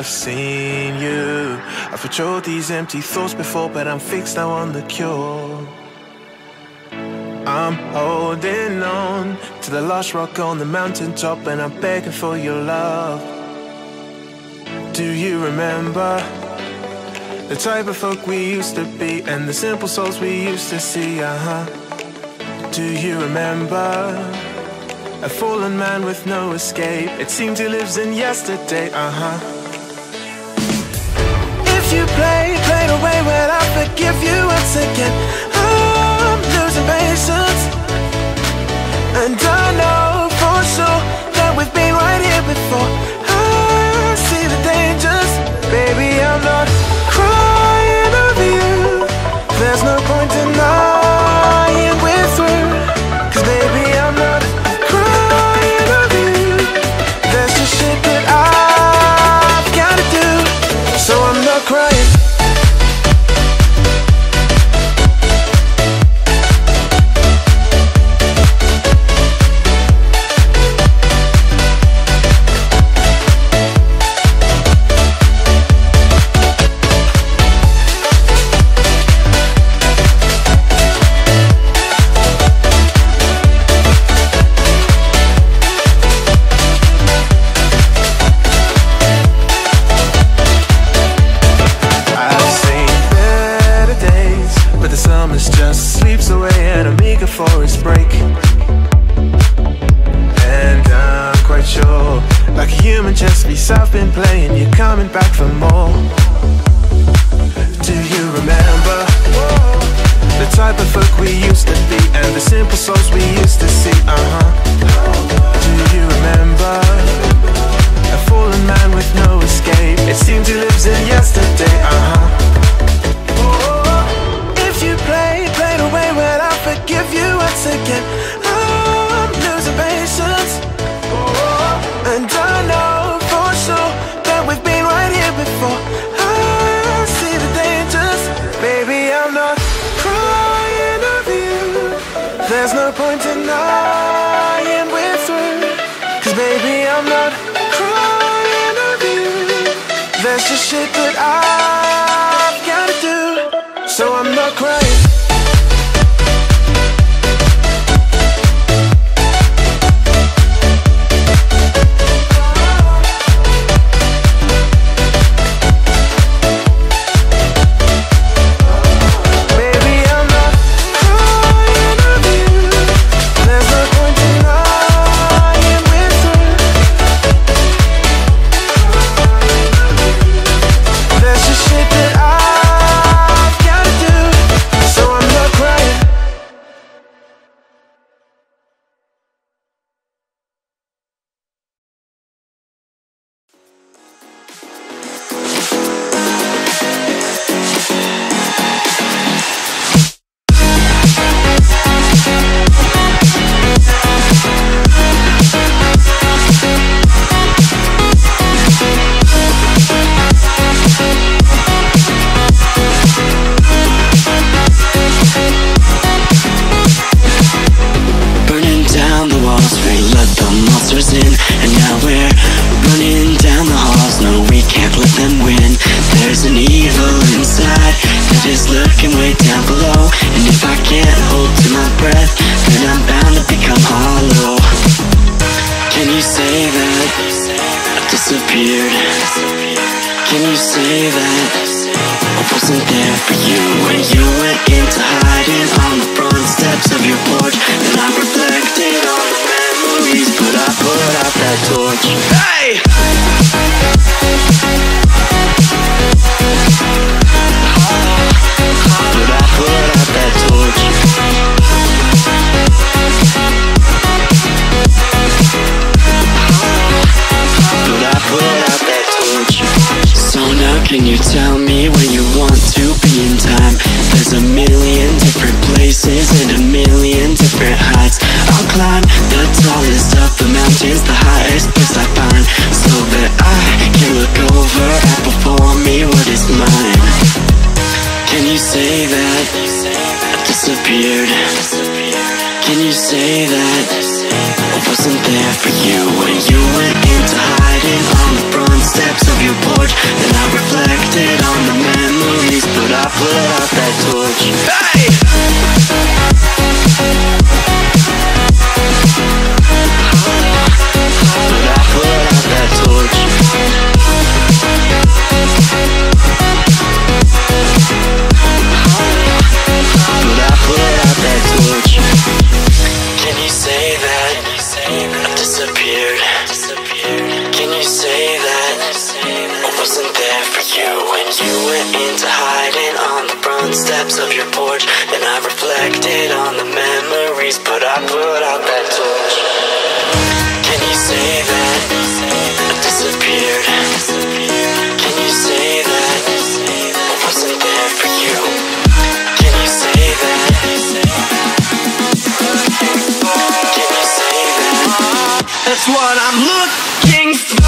I've seen you. I've patrolled these empty thoughts before, but I'm fixed now on the cure. I'm holding on to the last rock on the mountaintop, and I'm begging for your love. Do you remember the type of folk we used to be, and the simple souls we used to see? Do you remember a fallen man with no escape? It seems he lives in yesterday. If you played away, well, I forgive you once again. I'm losing patience, and I know for sure that we've been right here before. I see the dangers, baby, I'm not crying over you. There's no point denying we're through, 'cause baby, I'm not crying over you. There's just shit that I've gotta do, so I'm not crying. For his break, and I'm quite sure, like a human chess piece I've been playing, you're coming back for more. Do you remember the type of folk we used to be, and the simple souls we used to see? Do you remember a fallen man with no escape? It seems he lives in yesterday. If you played away, well, I forgive you once again. I'm losing patience, and I know for sure that we've been right here before. I see the dangers, baby, I'm not crying over you. There's no point denying we're through, 'cause baby, I'm not crying over you. There's just shit that I've gotta do, so I'm not crying. Can you tell me where you want to be in time? There's a million different places and a million different heights. I'll climb the tallest of the mountains, the highest place I find, so that I can look over and before me what is mine. Can you say that I disappeared? Can you say that I wasn't there for you when you went into hiding on the front steps of your porch. Then I reflected on the memories, but I put out that torch. Hey! But I put out that torch. But I put out that torch. Can you say that I disappeared? Can you say that I wasn't there for you when you went into hiding on the front steps of your porch? Then I reflected on the memories, but I put out that torch. Can you say that I disappeared? Can you say that I wasn't there for you? Can you say that? Can you say that? That's what I'm looking for.